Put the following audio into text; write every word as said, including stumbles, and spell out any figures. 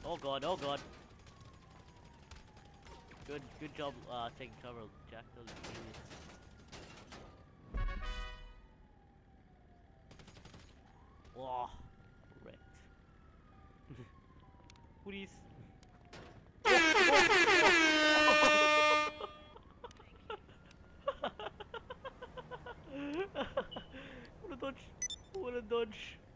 Oh god, oh god. Good, good job uh, taking cover, Jack. That was genius. Oh, wrecked. Please. What a dodge! What a dodge!